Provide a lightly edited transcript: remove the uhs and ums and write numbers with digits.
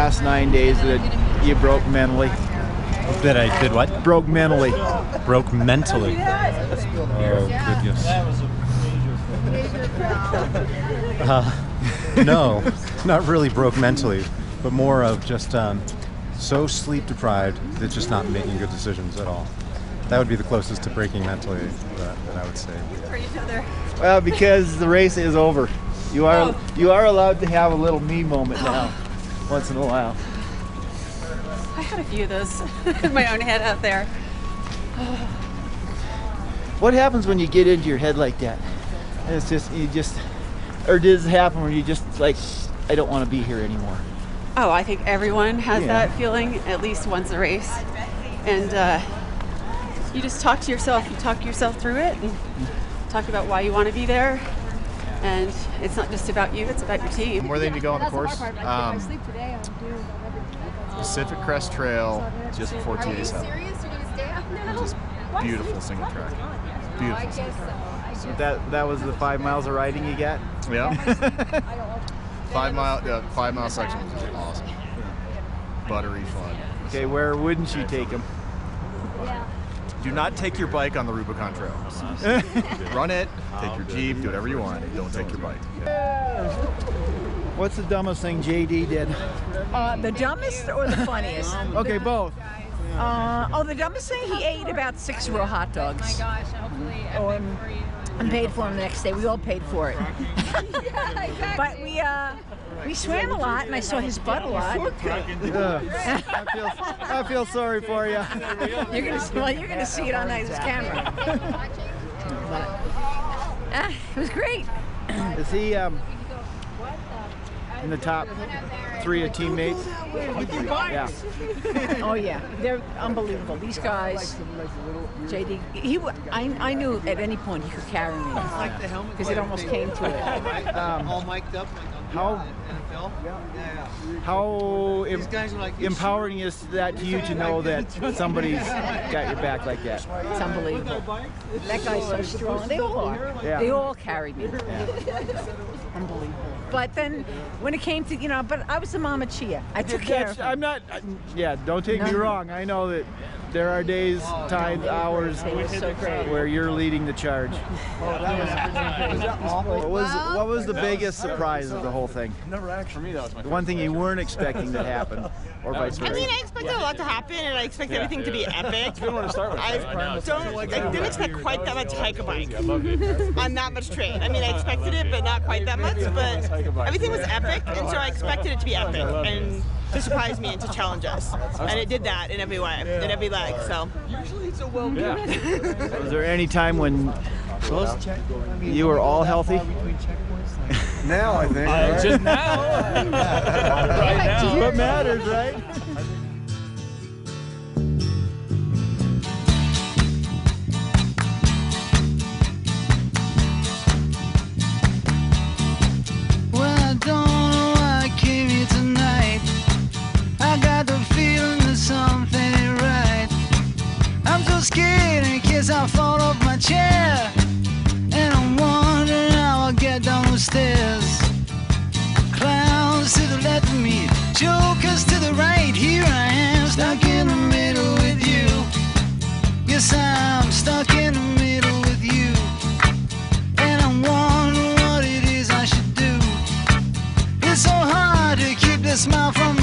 last 9 days that you broke mentally? That I did what? Broke mentally. Broke mentally. Oh, goodness. No, not really broke mentally, but more of just so sleep deprived that just not making good decisions at all. That would be the closest to breaking mentally that I would say. For each other. Well, because the race is over. You are allowed to have a little me moment now, once in a while. I had a few of those in my own head out there. What happens when you get into your head like that? And it's just, or does it happen when you just like, I don't want to be here anymore? Oh, I think everyone has that feeling at least once a race. And you just talk to yourself through it and talk about why you want to be there. And it's not just about you, it's about your team. Where they need to go on the course? Pacific Crest Trail, just before TA7. Just beautiful single track. Beautiful single track. So that was the 5 miles of riding you got? Yeah. 5 mile section was just awesome. Buttery fun. Okay, where wouldn't you take them? Do not take your bike on the Rubicon Trail. Run it, take your Jeep, do whatever you want. Don't take your bike. What's the dumbest thing JD did? The dumbest or the funniest? Okay, both. The dumbest thing, he ate about 6 raw hot dogs. And paid for them the next day. We all paid for it. But we swam a lot, and I saw his butt a lot. I feel sorry for you. You're gonna see it on this camera. But, it was great. Is he in the top 3 of teammates? Yeah. Oh yeah, they're unbelievable. These guys, JD, I knew at any point he could carry me because it almost came to it. All mic'd up How empowering is that to you to know that somebody's got your back like that? It's unbelievable. That guy's so strong. They all are. Yeah. They all carried me. Unbelievable. But then when it came to, but I was the mama chia. I took care of him. I'm not, don't take me wrong. I know that there are days, times, hours where you're leading the charge. What was the biggest surprise of the whole thing? For me, that was my The one thing you weren't expecting to happen, or vice versa? I mean, I expected a lot to happen, and I expected everything to be epic. I didn't expect quite that much hike a bike on that much train. I mean, I expected it, but not quite that much. But everything was epic, and so I expected it to be epic and to surprise me and to challenge us. And it did that in every way, in every leg. So Usually it's a well-good. Was there any time when you were all healthy? Now, I think. Just now. Right now. What matters, right? Well, I don't know why I came here tonight. I got the feeling that something ain't right. I'm so scared in case I fall off my chair. And I'm wondering how I'll get down the stairs. Clowns to the left of me, jokers to the right. Here I am, stuck in the middle with you. Yes, I'm stuck in the middle with you. And I'm wondering what it is I should do. It's so hard to keep the smile from